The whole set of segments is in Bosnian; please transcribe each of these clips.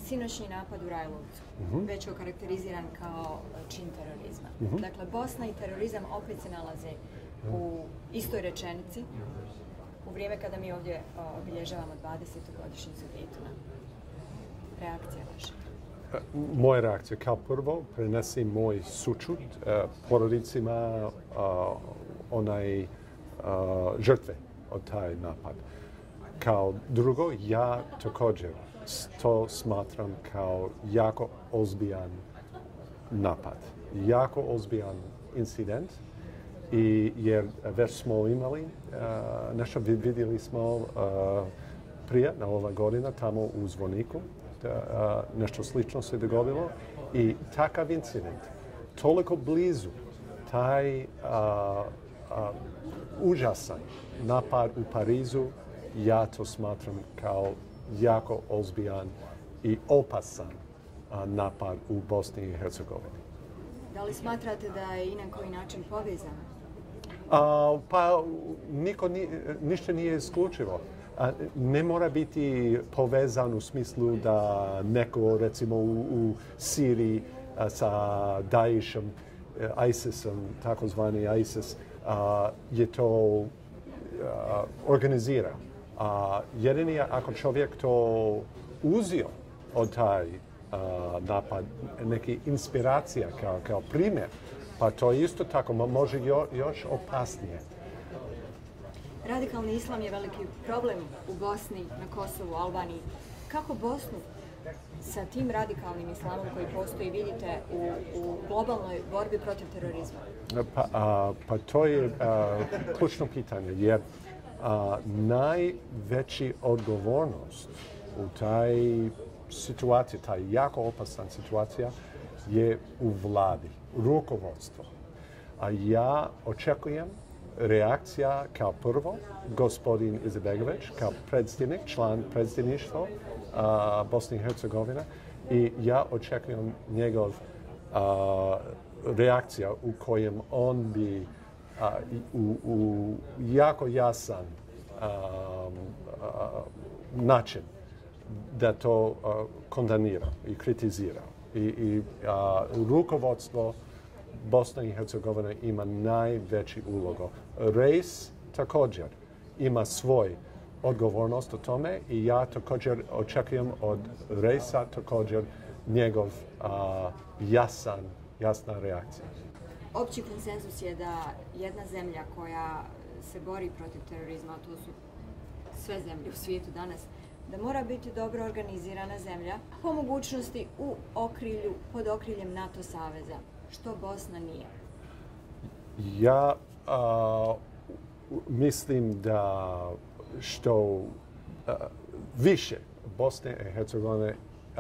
sinoćni napad u Rajlovcu već je okarakteriziran kao čin terorizma. Dakle, Bosna i terorizam opet se nalaze u istoj rečenici u vrijeme kada mi ovdje obilježavamo 20. godišnjicu Daytona. Reakcija vaša? Moja reakcija, kao prvo, prenesi moj sućut porodicima onaj žrtve od taj napad. Kao drugo, ja također to smatram kao jako ozbiljan napad. Jako ozbiljan incident. Jer već smo imali, nešto vidjeli smo prije, na ova godina, tamo u Zvoniku, nešto slično se dogodilo i takav incident, toliko blizu, taj užasan napad u Parizu, ja to smatram kao jako ozbiljan i opasan napad u Bosni i Hercegovini. Da li smatrate da je i na koji način povezan? Pa ništa nije isključivo. Ne mora biti povezan u smislu da neko, recimo u Siriji sa Daeshom, ISISom, takozvani ISIS, je to organizira. Jedini ako čovjek to uzio od taj napad, neka inspiracija kao primjer, pa to isto tako može još opasnije. Radikalni islam je veliki problem u Bosni, na Kosovu, Albaniji. Kako Bosnu sa tim radikalnim islamom koji postoji vidite u globalnoj borbi protiv terorizma? Pa to je ključno pitanje, jer najveći odgovornost u taj situaciji, taj jako opasna situacija je u vladi, rukovodstvo. A ja očekujem reakcija kao prvo, gospodin Izetbegović, kao predsjednik, član predsjedništva Bosne i Hercegovine, i ja očekujem njegov reakcija u kojem on bi u jako jasan način da to kondanira i kritizira. I rukovodstvo Bosne i Hercegovine ima najveći ulogu. Reis također ima svoj odgovornost o tome i ja također očekujem od Reisa također njegov jasna reakcija. Opći konsenzus je da jedna zemlja koja se bori protiv terorizma, a to su sve zemlje u svijetu danas, da mora biti dobro organizirana zemlja, po mogućnosti pod okriljem NATO saveza, što Bosna nije. Ja mislim da što više Bosne i Hercegovine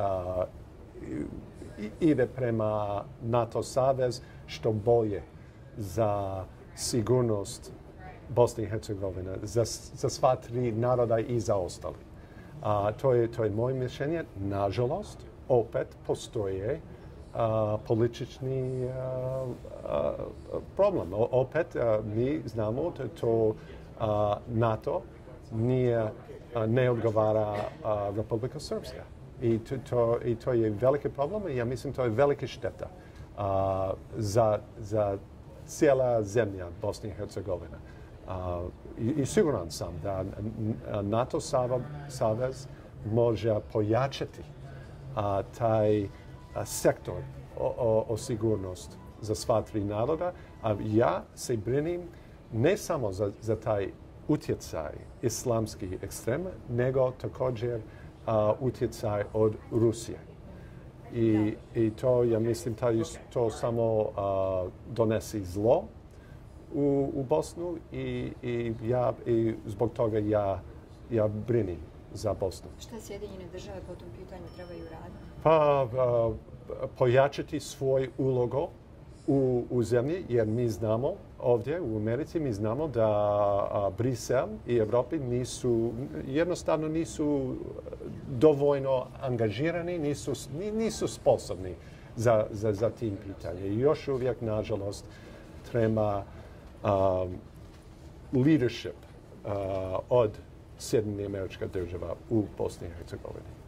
ide prema NATO savez, što bolje za sigurnost Bosne i Hercegovine, za sva tri naroda i za ostali. To je moje mišljenje. Nažalost, opet postoje politični problem. Opet mi znamo da to NATO ne odgovara Republika Srpska. I to je veliki problem i ja mislim to je velika šteta za cijela zemlja Bosne i Hercegovine. I siguran sam da NATO savez može pojačati taj sektor o sigurnost za sva tri naroda, a ja se brinim ne samo za taj utjecaj islamski ekstrem, nego također utjecaj od Rusije. I to, ja mislim, to samo donesi zlo u Bosnu i zbog toga ja brinim za Bosnu. Šta Sjedinjene države po tom pitanju trebaju raditi? Pa pojačati svoj ulogu u zemlji, jer mi znamo ovdje u Americi, mi znamo da Brisel i Evropi jednostavno nisu dovoljno angažirani, nisu sposobni za tim pitanje. I još uvijek, nažalost, treba leadership od Sjedinjenih Američkih Država u Bosni i Hercegovini.